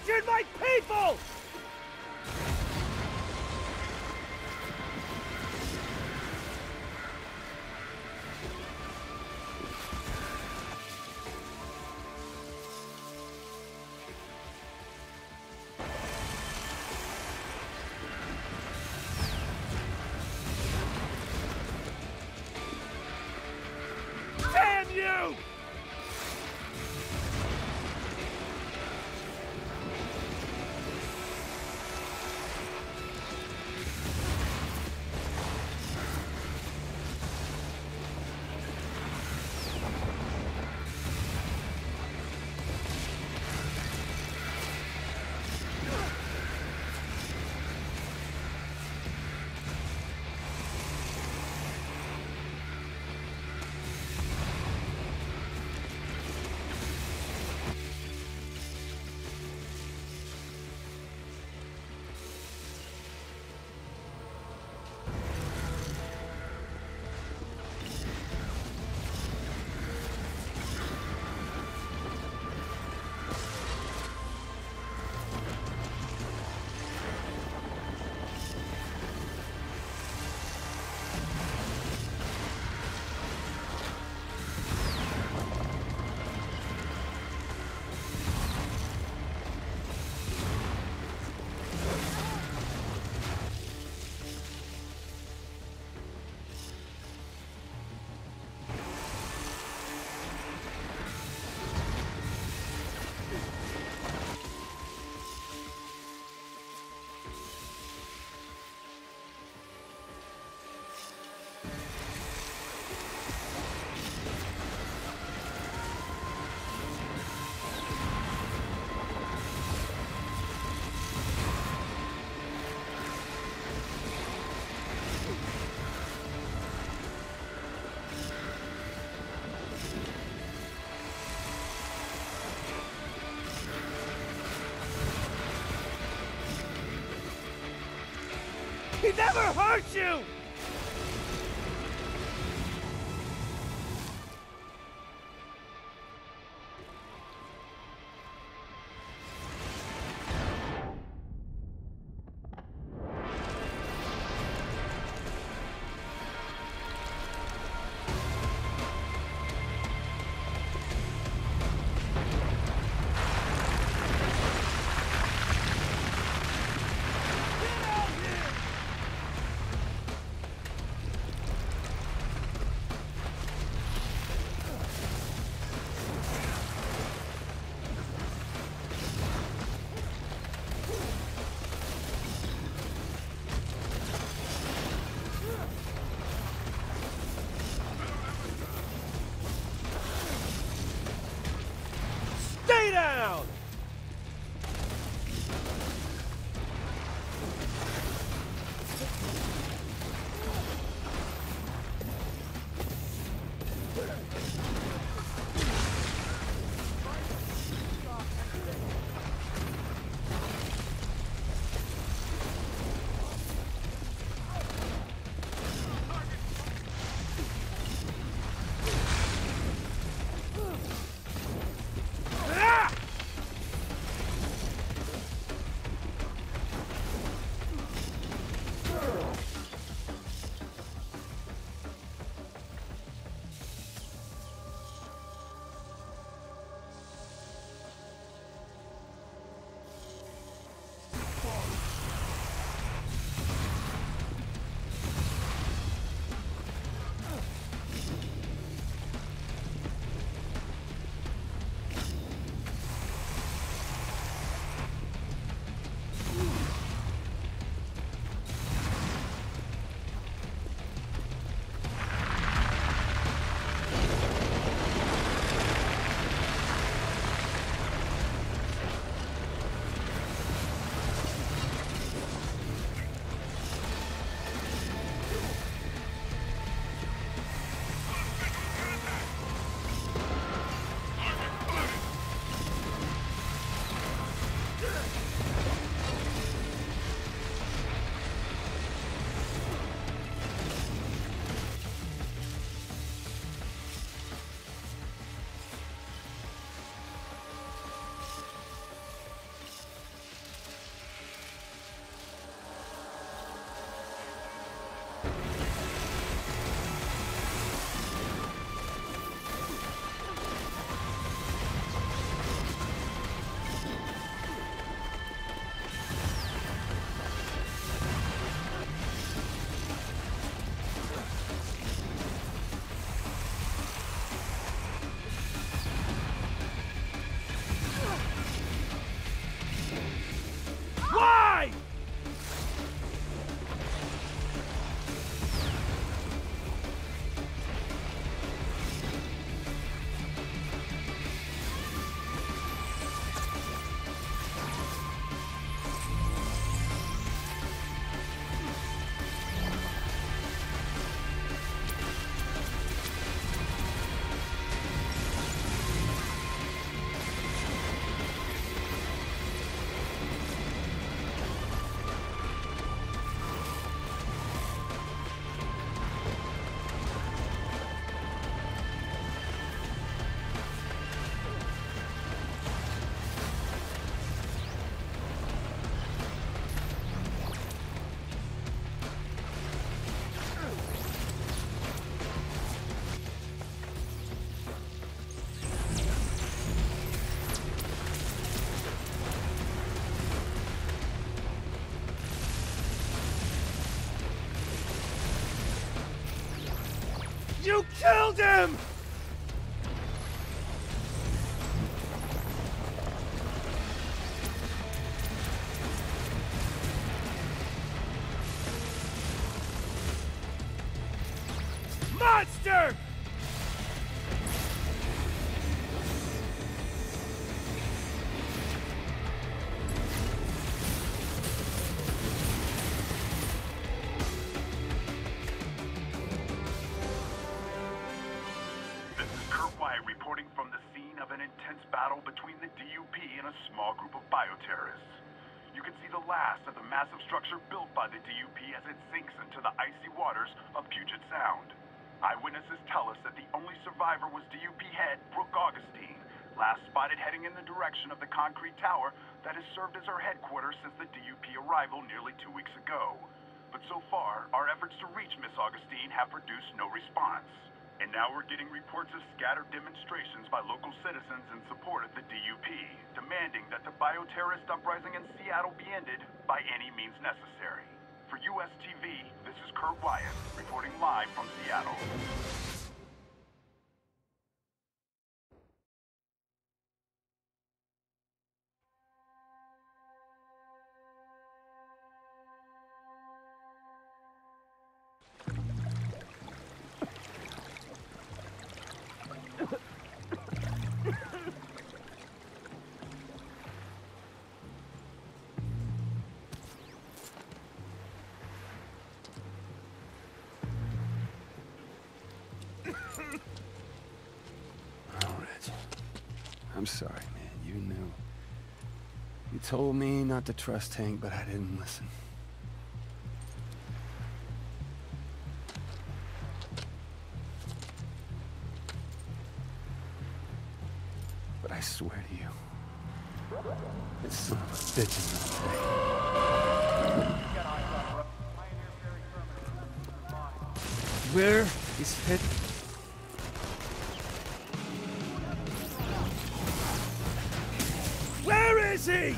tortured my people! Damn you! He never hurt you! You killed him! Monster! Reporting from the scene of an intense battle between the DUP and a small group of bioterrorists. You can see the last of the massive structure built by the DUP as it sinks into the icy waters of Puget Sound. Eyewitnesses tell us that the only survivor was DUP head Brooke Augustine, last spotted heading in the direction of the concrete tower that has served as her headquarters since the DUP arrival nearly 2 weeks ago. But so far, our efforts to reach Miss Augustine have produced no response. And now we're getting reports of scattered demonstrations by local citizens in support of the DUP, demanding that the bioterrorist uprising in Seattle be ended by any means necessary. For US TV, this is Kurt Wyatt, reporting live from Seattle. I'm sorry, man. You knew. You told me not to trust Hank, but I didn't listen. But I swear to you, this son of a bitch is gonna pay. Where is Pitt? Where is he?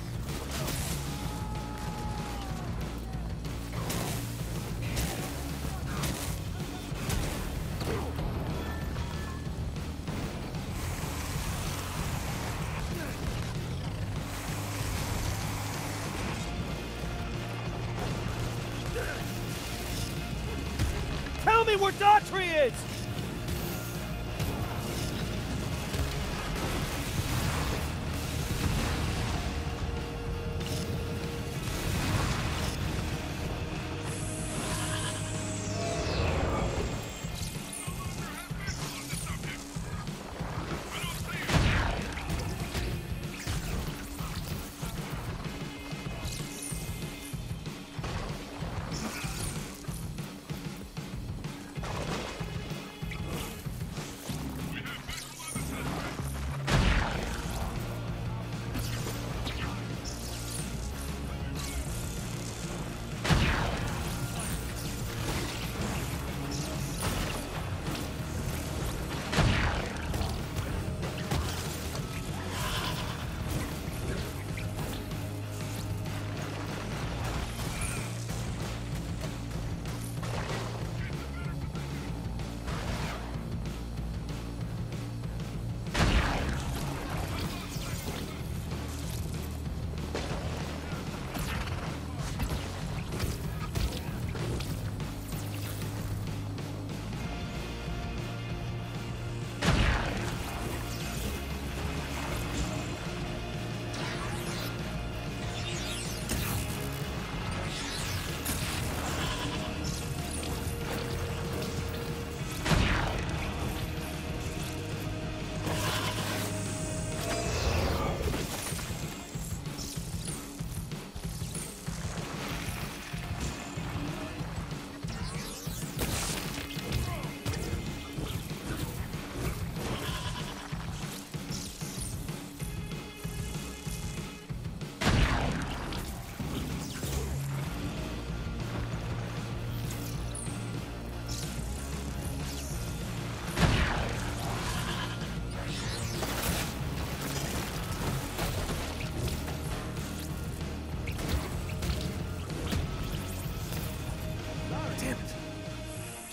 Tell me where Daughtry is!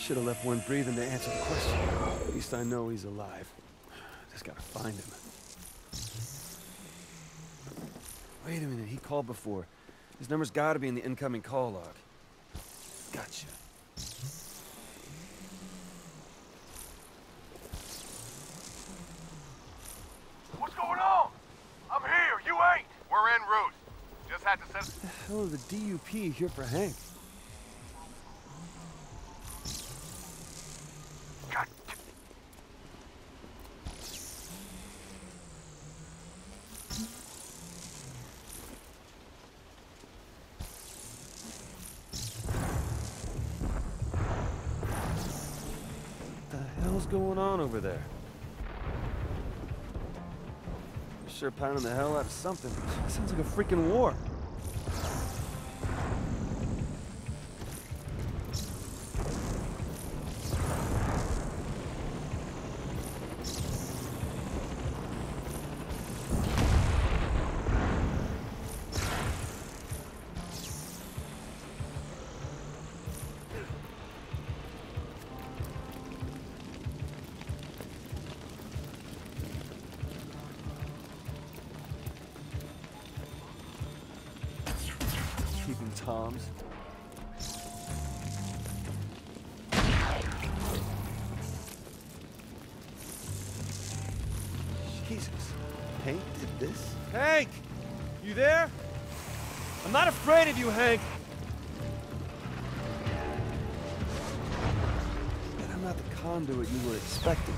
should have left one breathing to answer the question. At least I know he's alive. Just gotta find him. Wait a minute, he called before. His number's gotta be in the incoming call log. Gotcha. What's going on? I'm here, you ain't. We're en route. Just had to set... What the hell is the DUP here for Hank? God. What the hell's going on over there? They're sure pounding the hell out of something. Sounds like a freaking war. Keeping Toms. Jesus. Hank did this? Hank! You there? I'm not afraid of you, Hank! But I'm not the conduit you were expecting.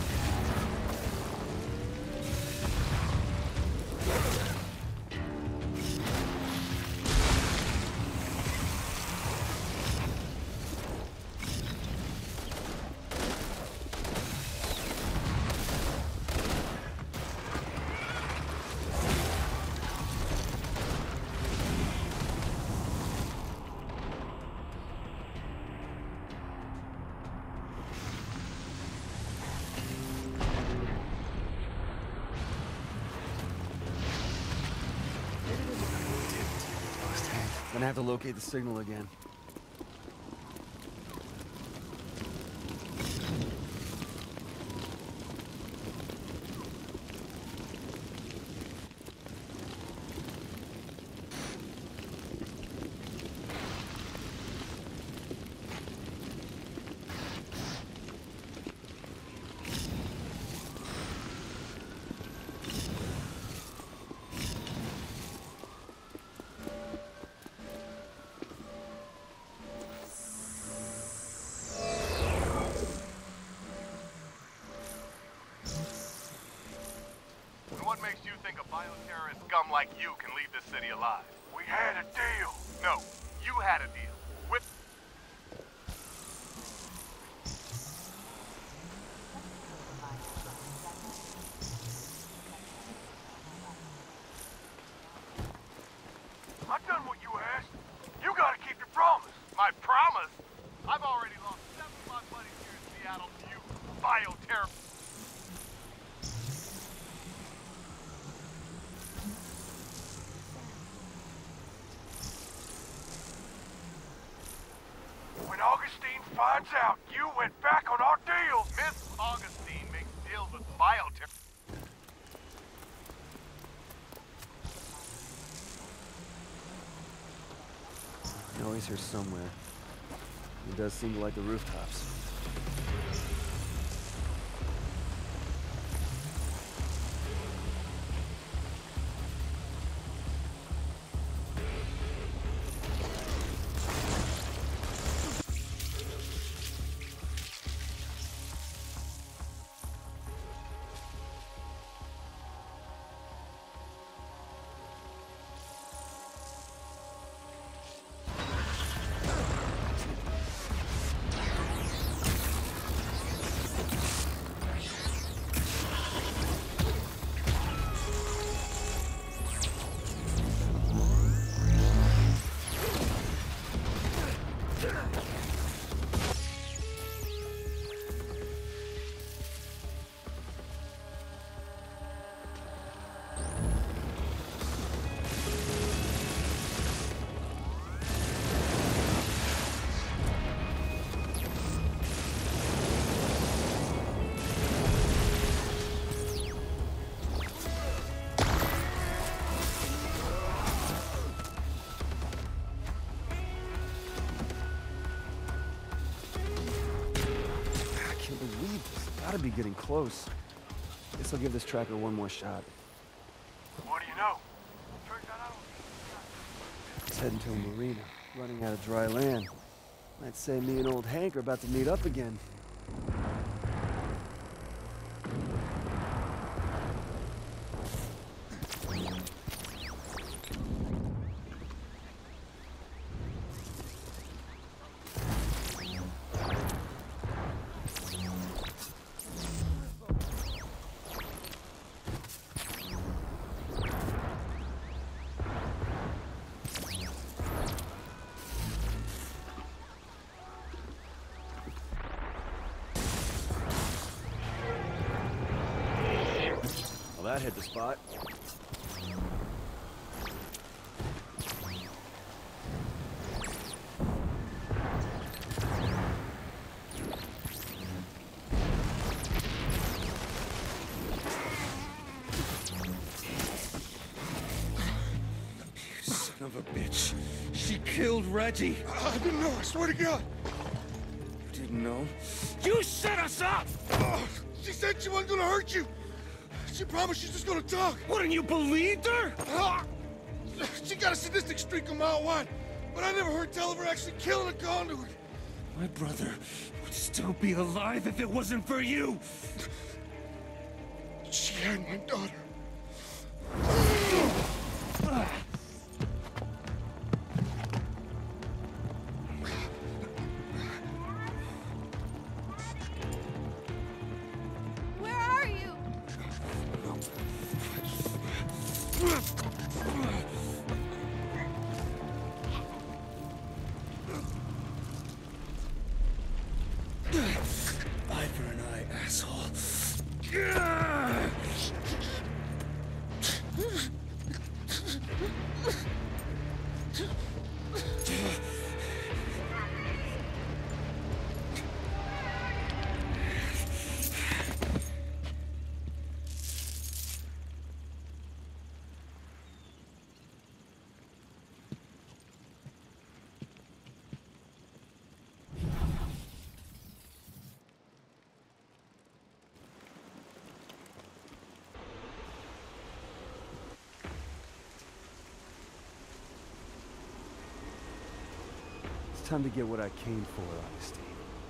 Gonna have to locate the signal again. What makes you think a bioterrorist scum like you can leave this city alive? We had a deal. No, you had a deal. With... I've done what you asked. You gotta keep your promise. My promise? I've already lost 7 of my buddies here in Seattle to you, bioterrorist. When Augustine finds out you went back on our deal, Miss Augustine makes deals with bioterror. No, he's here somewhere. He does seem to like the rooftops. gotta be getting close. Guess I'll give this tracker one more shot. What do you know? It's heading to a marina, running out of dry land. Might say me and old Hank are about to meet up again. Well, that hit the spot. Son of a bitch. She killed Reggie. I didn't know, I swear to God. You didn't know? You set us up! Oh, she said she wasn't gonna hurt you. She promised she's just gonna talk. Wouldn't you believed her? Ah, she got a sadistic streak a mile wide, but I never heard tell of her actually killing a conduit. My brother would still be alive if it wasn't for you. She had my daughter. Where are you? Eye for an eye, asshole. It's time to get what I came for, Augustine.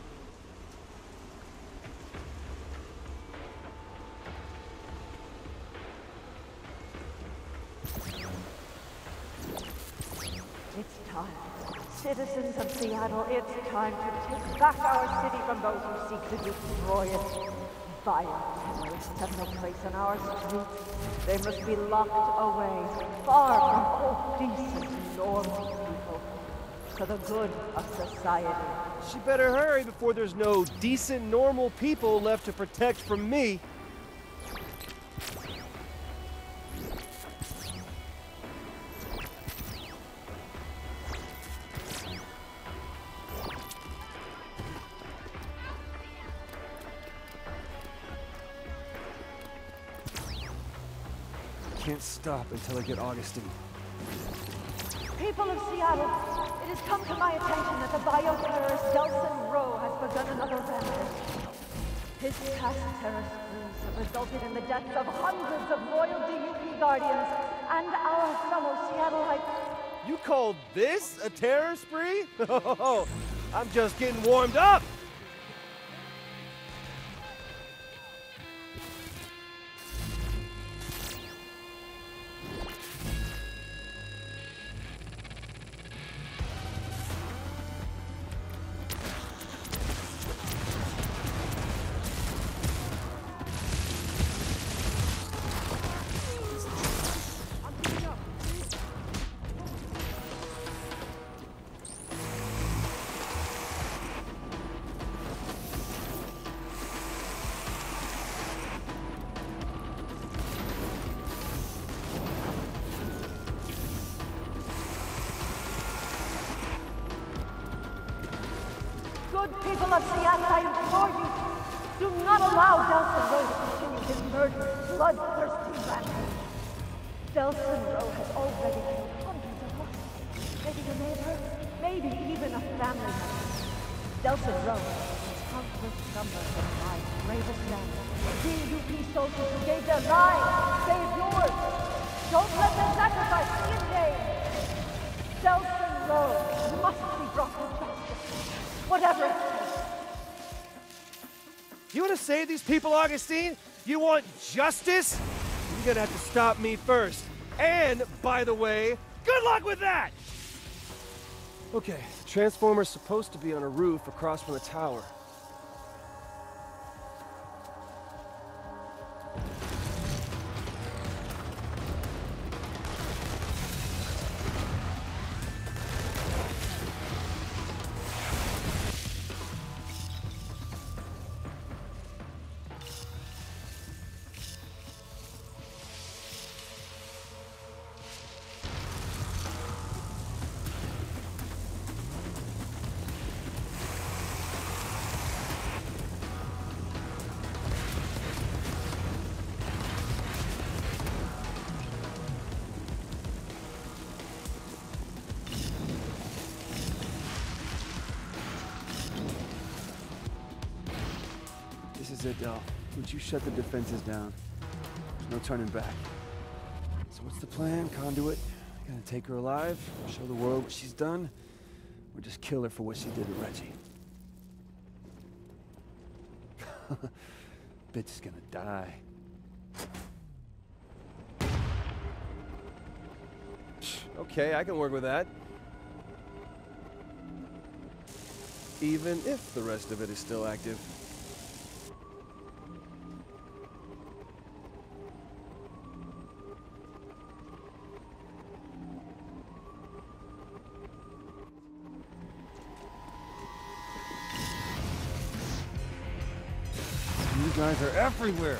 It's time. Citizens of Seattle, it's time to take back our city from those who seek to destroy it. Violent terrorists have no place in our streets. They must be locked away, far from all decent, normal people, for the good of society. She better hurry before there's no decent, normal people left to protect from me. Can't stop until I get Augustine. People of Seattle, it has come to my attention that the bioterrorist Delsin Rowe has begun another rampage. His past terror sprees have resulted in the deaths of hundreds of loyal DUP guardians and our fellow Seattleites. You called this a terror spree? I'm just getting warmed up. Good people of Seattle, I implore you, do not allow Delsin Rowe to continue his murderous, bloodthirsty rampage. Delsin Rowe has already killed hundreds of us. Maybe a neighbor, maybe even a family member. Delsin Rowe has countless numbers of lives. bravest men, DUP soldiers who gave their lives to save yours. Don't let their sacrifice be in vain. Delsin Road must be brought to justice, whatever it takes. You want to save these people, Augustine? You want justice? You're gonna have to stop me first. And, by the way, good luck with that! Okay, the transformer's supposed to be on a roof across from the tower. This is it, Del. Would you shut the defenses down? There's no turning back. So what's the plan, Conduit? Gonna take her alive, show the world what she's done, or just kill her for what she did to Reggie? Bitch is gonna die. Okay, I can work with that. Even if the rest of it is still active. You guys are everywhere.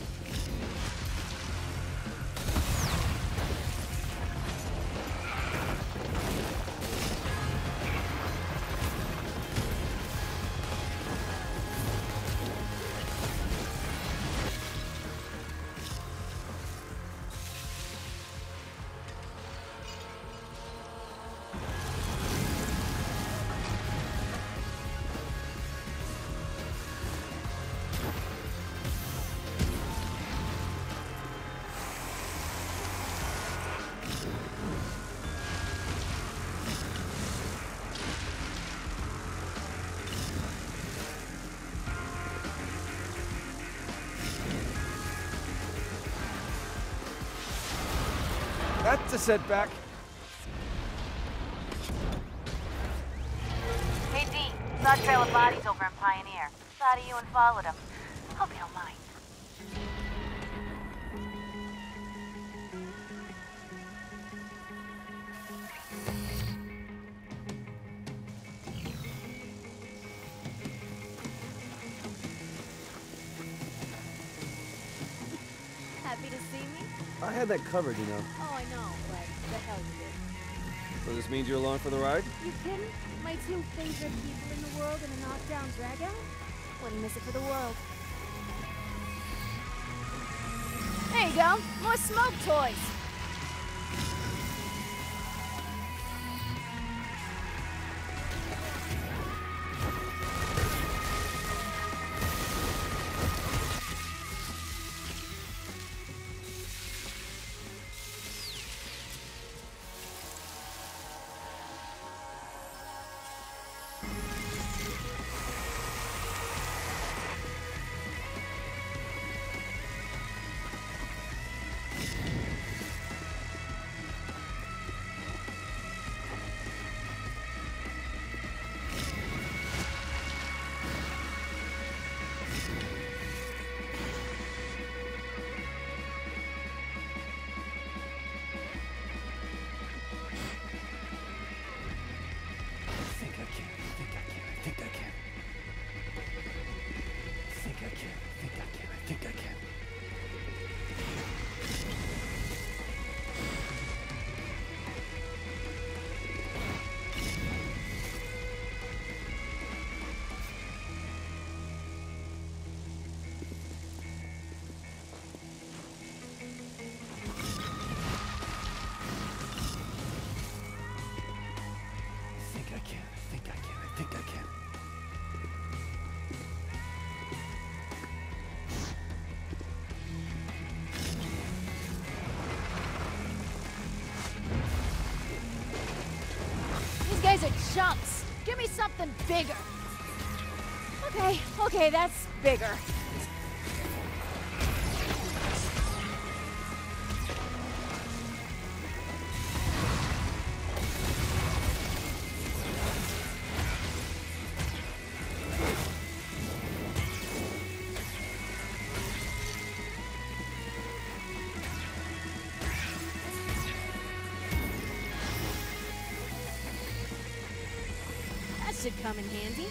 That's a setback. Hey, D. Saw a trail of bodies over in Pioneer. Thought of you and followed them. Hope you don't mind. Happy to see me? I had that covered, you know. Oh, I know, but the hell you did. So this means you're along for the ride? You kidding? My two favorite people in the world in a knockdown dragout? Wouldn't miss it for the world. There you go. More smoke toys. These are chunks. Give me something bigger. Okay, that's bigger. That should come in handy.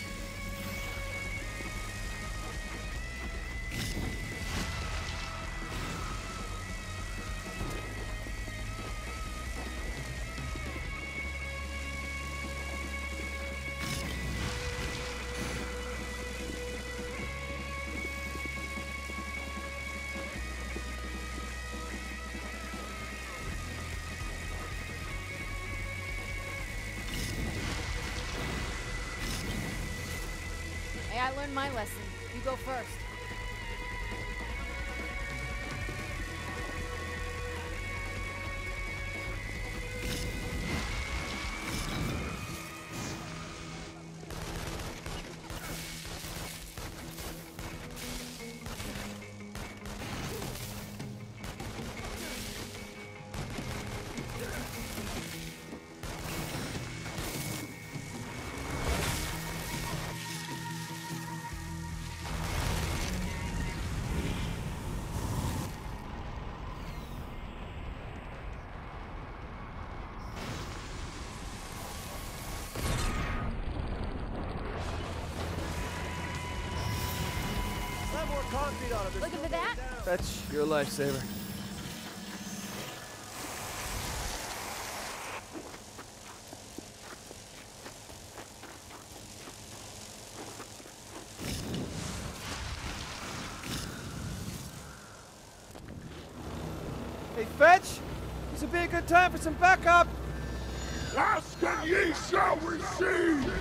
I learned my lesson. You go first. Concrete on it. Looking for that? That's your lifesaver. Hey, Fetch! This would be a good time for some backup! Ask and ye shall receive!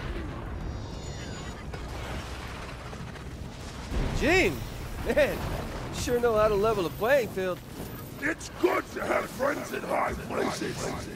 Gene! Man, you sure know how to level the playing field. It's good to have friends in high places!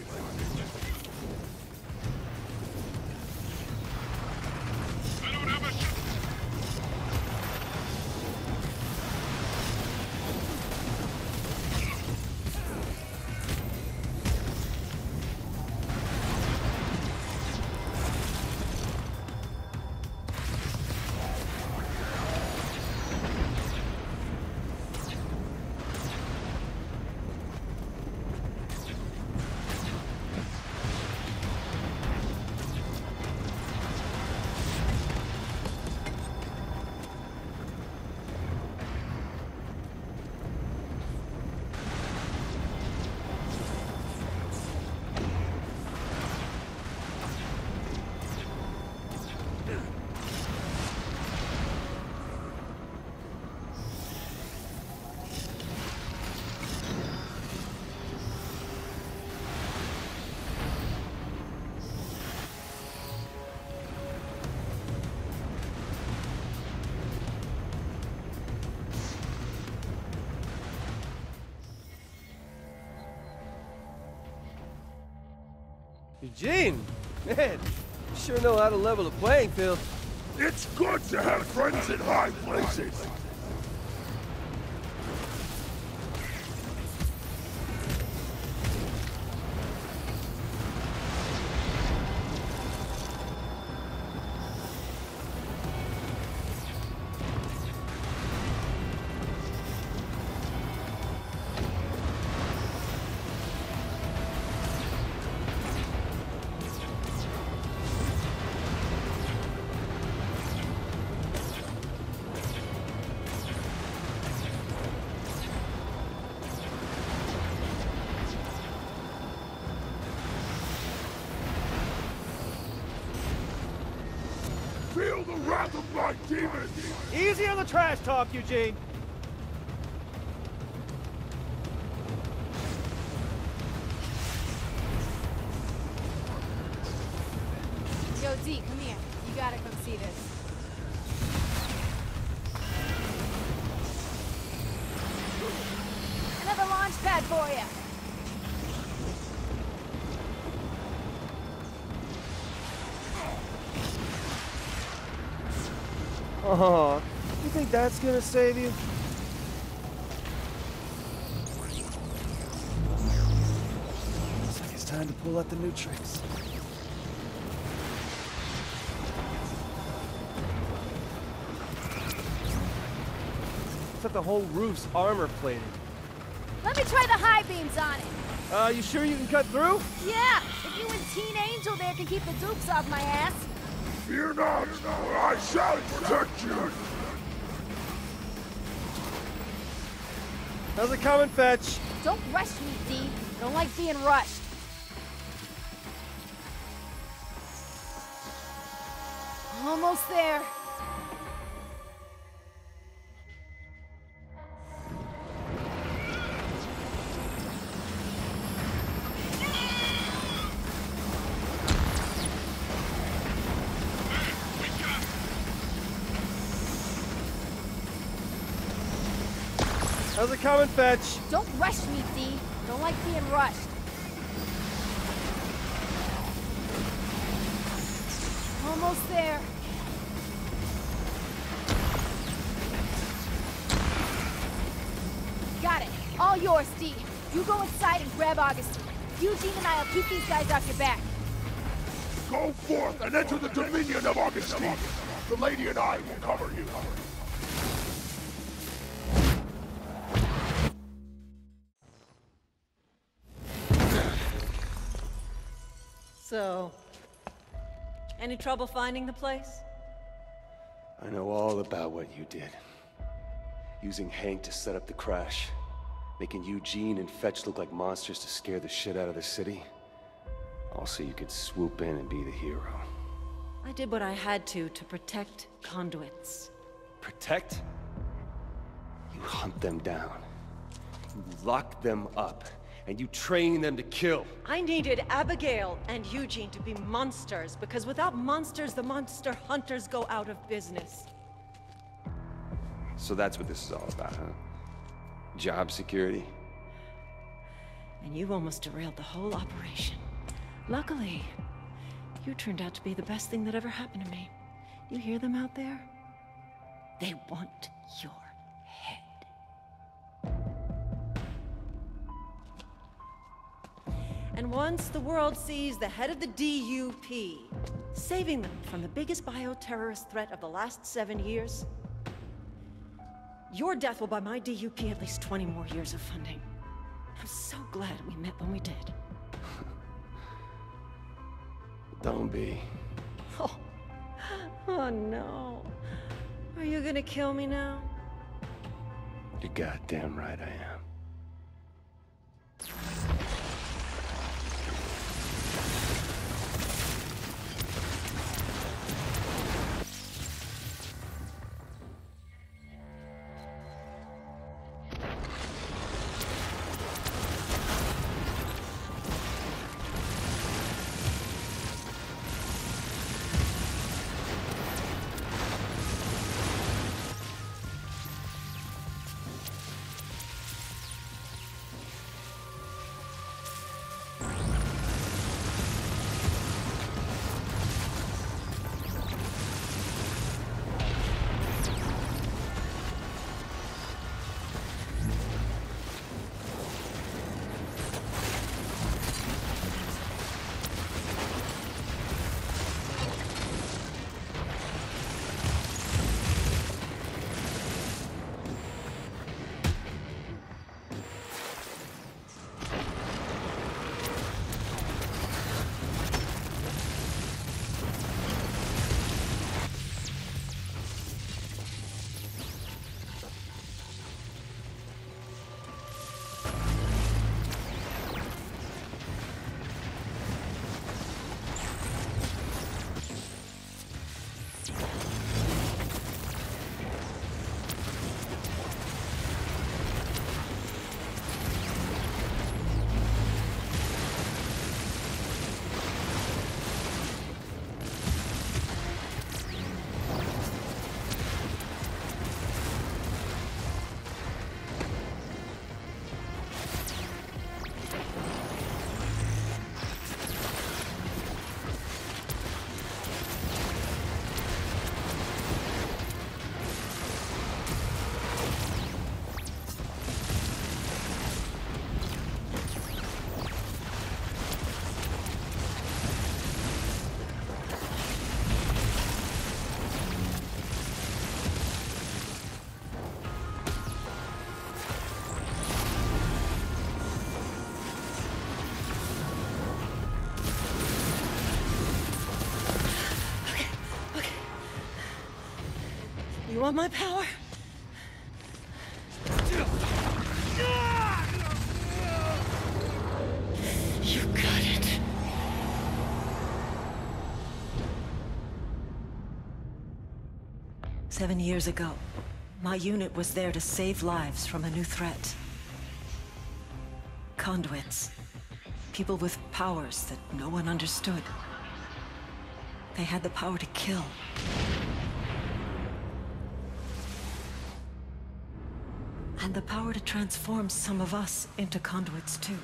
Eugene! Man, you sure know how to level the playing field. It's good to have friends in high places! Feel the wrath of my demons! Easy on the trash talk, Eugene! Yo, Z, come here. You gotta come see this. Another launch pad for you. Aw, you think that's gonna save you? Looks like it's time to pull out the new tricks. Looks like the whole roof's armor plated. Let me try the high beams on it. You sure you can cut through? Yeah, if you and Teen Angel there can keep the dupes off my ass. Fear not, for I shall protect you. How's it coming, Fetch? Don't rush me, D. Don't like being rushed. Almost there. How's it coming, Fetch? Don't rush me, D. Don't like being rushed. Almost there. Got it. All yours, D. You go inside and grab Augustine. Eugene and I'll keep these guys off your back. Go forth and enter the dominion of Augustine. The lady and I will cover you. So, any trouble finding the place? I know all about what you did. Using Hank to set up the crash. Making Eugene and Fetch look like monsters to scare the shit out of the city. All so you could swoop in and be the hero. I did what I had to protect conduits. Protect? You hunt them down. You lock them up. And you train them to kill. I needed Abigail and Eugene to be monsters, because without monsters, the monster hunters go out of business. So that's what this is all about, huh? Job security? And you almost derailed the whole operation. Luckily, you turned out to be the best thing that ever happened to me. You hear them out there? They want your head. And once the world sees the head of the DUP, saving them from the biggest bioterrorist threat of the last 7 years, your death will buy my DUP at least 20 more years of funding. I'm so glad we met when we did. Don't be. Oh. Oh no. Are you gonna kill me now? You're goddamn right I am. want my power? You got it. Seven years ago, my unit was there to save lives from a new threat. Conduits. People with powers that no one understood. They had the power to kill. And the power to transform some of us into conduits too.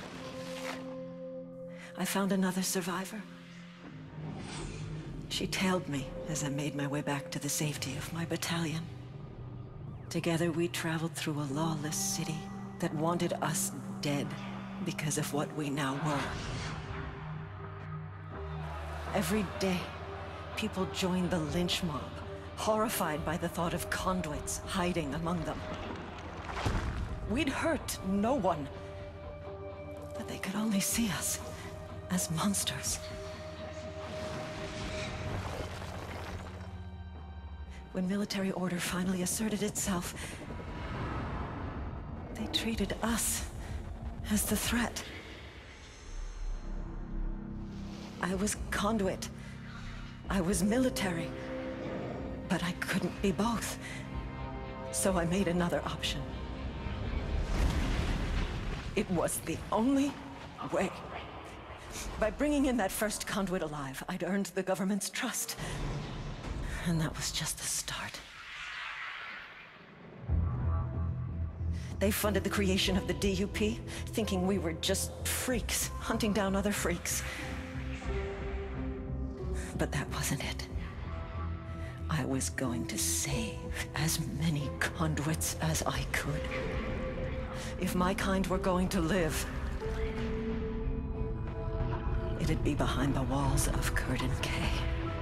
I found another survivor. She tailed me as I made my way back to the safety of my battalion. Together we traveled through a lawless city that wanted us dead because of what we now were. Every day, people joined the lynch mob, horrified by the thought of conduits hiding among them. We'd hurt no one, but they could only see us as monsters. When military order finally asserted itself, they treated us as the threat. I was conduit. I was military. But I couldn't be both. So I made another option. It was the only way. By bringing in that first conduit alive, I'd earned the government's trust. And that was just the start. They funded the creation of the DUP, thinking we were just freaks, hunting down other freaks. But that wasn't it. I was going to save as many conduits as I could. If my kind were going to live, it'd be behind the walls of Curdon Cay.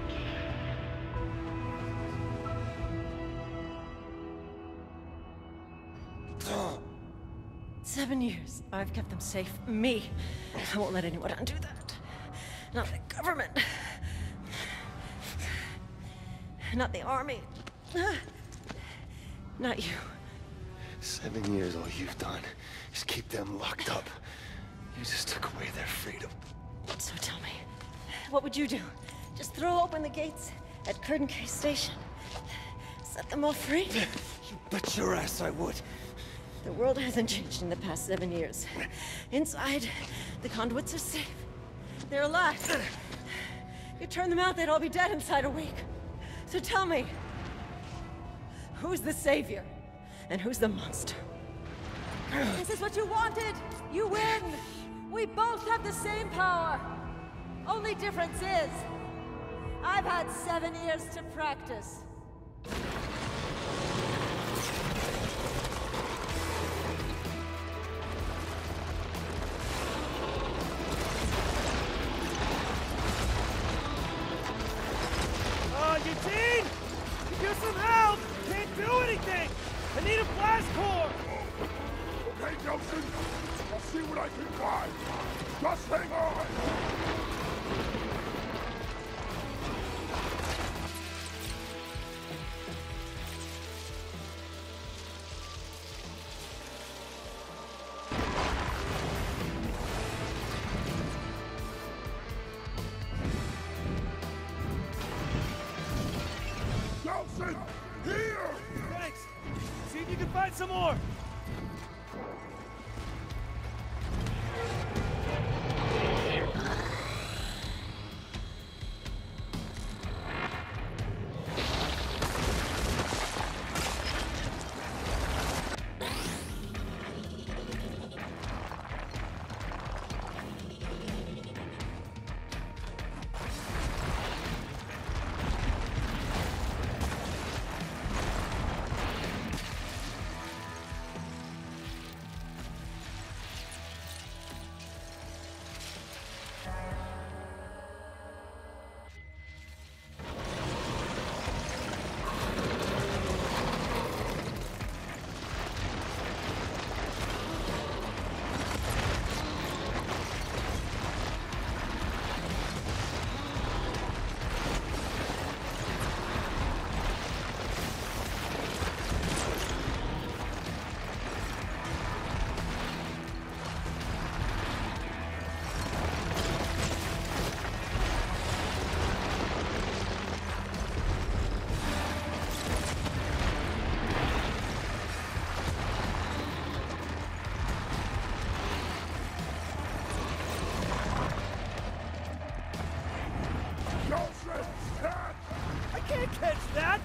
7 years. I've kept them safe. Me. I won't let anyone undo that. Not the government. Not the army. Not you. 7 years, all you've done is keep them locked up. You just took away their freedom. So tell me, what would you do? Just throw open the gates at Curdon Cay Station? Set them all free? You bet your ass I would. The world hasn't changed in the past 7 years. Inside, the conduits are safe. They're alive. You turn them out, they'd all be dead inside a week. So tell me, who's the savior? And who's the monster? This is what you wanted! You win! We both have the same power! Only difference is, I've had 7 years to practice. Eugene! Give some help! Can't do anything! I need a blast core! Okay, Nelson. I'll see what I can find. Just hang on! Nelson! Here! Thanks! See if you can find some more! Nelson, catch! I can't catch that!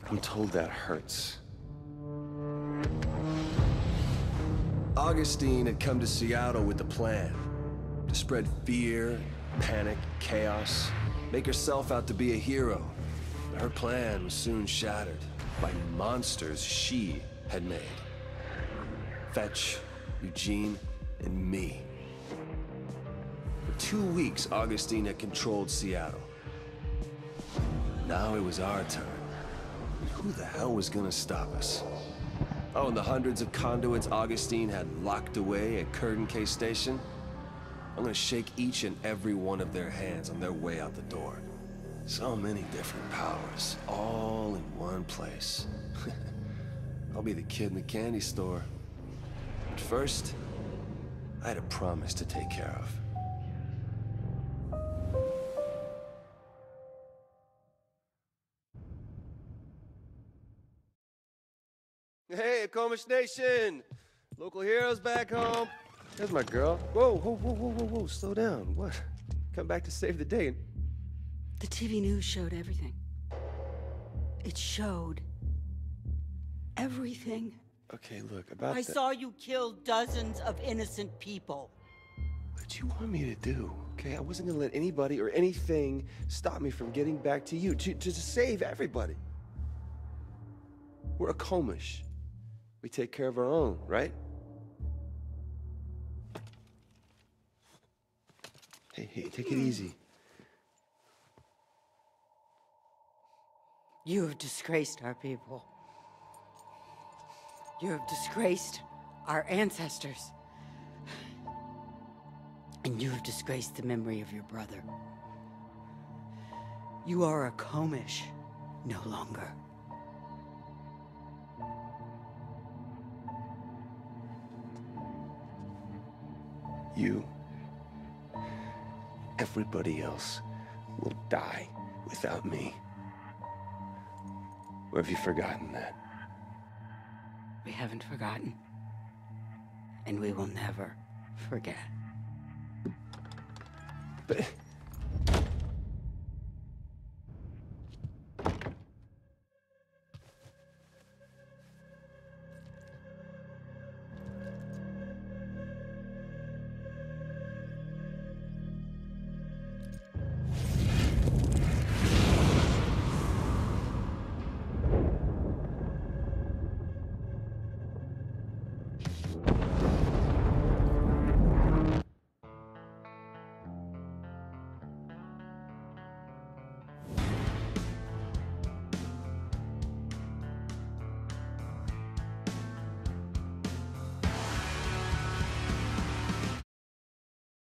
I'm told that hurts. Augustine had come to Seattle with a plan. To spread fear, panic, chaos, make herself out to be a hero. But her plan was soon shattered by monsters she had made. Fetch, Eugene, and me. For 2 weeks, Augustine had controlled Seattle. Now it was our turn. Who the hell was gonna stop us? Oh, and the hundreds of conduits Augustine had locked away at Curtain Cay Station? I'm gonna shake each and every one of their hands on their way out the door. So many different powers, all in one place. I'll be the kid in the candy store. But first, I had a promise to take care of. Hey, Akomish Nation! Local heroes back home. There's my girl. Whoa, whoa, whoa, whoa, whoa, whoa, slow down. What? Come back to save the day. The TV news showed everything. It showed everything. Okay, look, about I saw you kill dozens of innocent people. What you want me to do, okay? I wasn't gonna let anybody or anything stop me from getting back to you, to save everybody. We're Akomish. We take care of our own, right? Hey, take it easy. You have disgraced our people. You have disgraced our ancestors. And you have disgraced the memory of your brother. You are Akomish no longer. You, everybody else, will die without me. Or have you forgotten that? We haven't forgotten. And we will never forget. But